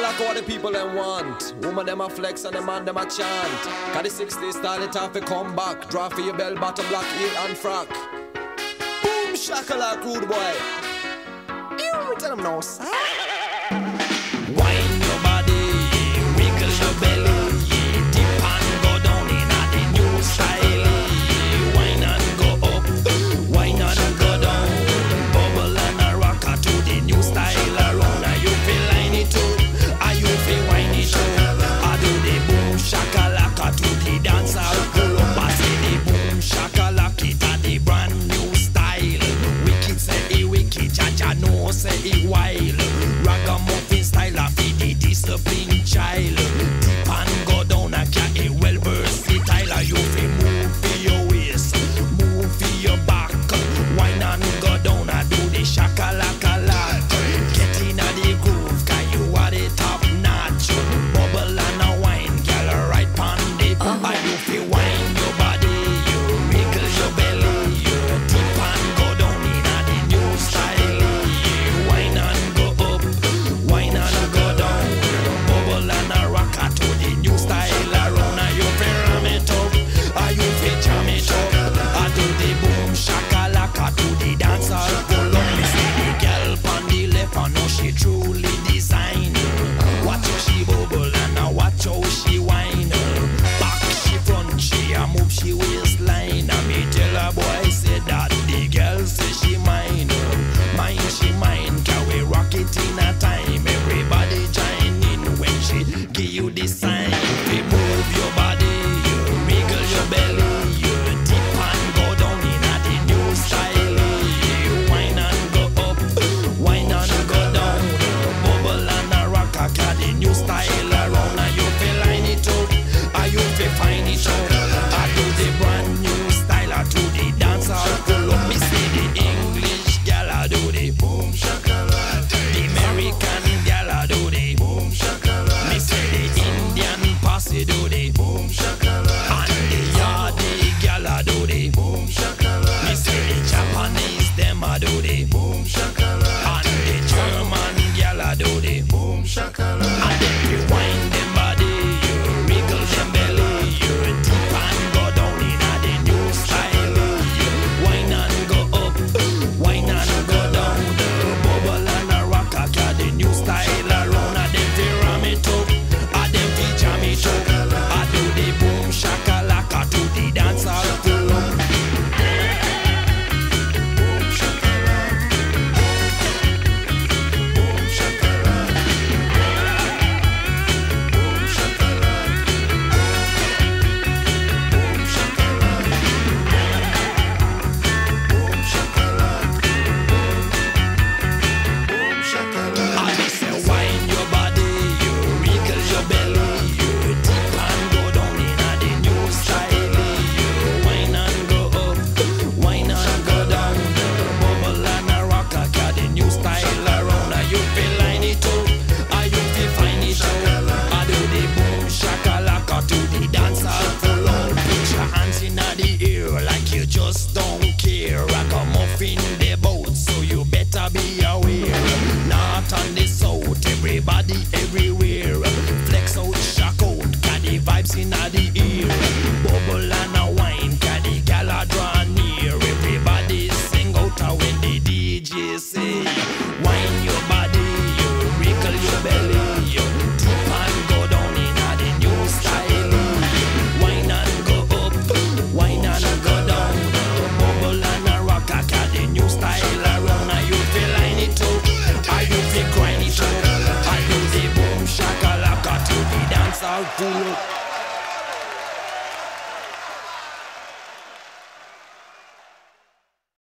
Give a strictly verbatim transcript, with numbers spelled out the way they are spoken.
like what the people them want. Woman them a flex and the man them a chant. Cause the sixties style it off to come back. Draw for your bell bottom black heel and frock. Boom shakalak rude boy. You tell them no sir. Wine your body, wiggle your belly, dip and go down in a the new style. Wine and go up, wine and go down, bubble and a rocker to the new style around. Are you feel line it up? Are you feel wine it up? I do the boom shakalaka to the dance hall pull up. I say the boom shakalaka it a the brand new style. Wicked say it wicked, Jaja no say it wild. Ragamuffin style of the disciplined child. Dip and go down a cat a well versatile. You feel move for your waist, move for your back. Wine and go down and do the shakalaka lot. Get in a the groove, cause you are the top notch. Bubble and a wine, girl right pon the. And you feel wine your body, you wiggle your belly, you dip and go down in a the new style. Wine and go up, wine and go down, bubble and a rocker to the new style around. Are you feel ram it up? Are you feel jam it up? I do the boom shakalaka to the dance hall pull up. Me see the girl on the left, I know she truly designed. Watch how she bubble and I watch how she whine. Back she front, she a move she waistline. And me tell her boy say that the girl say she mine. Mine she mine, can we rock it in a time? Everybody join in when she give you the sign. You move your body, you wiggle your belly, you dip and go down in a the new style. You wine and go up, wine and go down, bubble and a rock a cat the new style around. Are you feel line it up? Are you feel find it up? I do the brand new style, I do the dance hall pull up. Me see the English gal I do the boom shakalaka. The American gal I do the boom shakalaka. Me see the Indian posse do the boom shakalaka. And the Yardi gal I do the boom shakalaka. Me see the Japanese them I do the boom shakalaka. And the German gal I do the boom shakalaka. And then you wind them body, you wiggle them belly, you dip and go down in a the new style. You wine and go up, wine and go down, bubble and a rock a cat the new style around. And them fi ram it up, and them fi jam it up. I do the boom shakalaka to the dance hall pull up. Boom shakalaka, boom shakalaka, boom shakalaka, boom shakalaka, boom shakalaka, boom shakalaka. I just say wine your body, you wiggle your belly, you dip and go down in a the new style. You wine and go up, wine and go down, bubble and a rock a cat the new style around. Are you feel line it up? Are you feel find it up? I do the boom shakalaka to the dance hall full on. Put your hands in the air like you just don't care. Rock a muffin the boat, so you better be aware. North and the south, everybody everywhere. Flex out, shock out, got the vibes in the ear. Bubble and a wine, got the gal a draw near. Everybody sing out when the D J say, wine your body, you wiggle your belly, you dip and go down in a the new style. Wine and go up, wine and go down, bubble and a rock a cat the new style around. Are you feel line it up? Are you feel grind it up? I do the boom shakalaka to the dance hall pull up.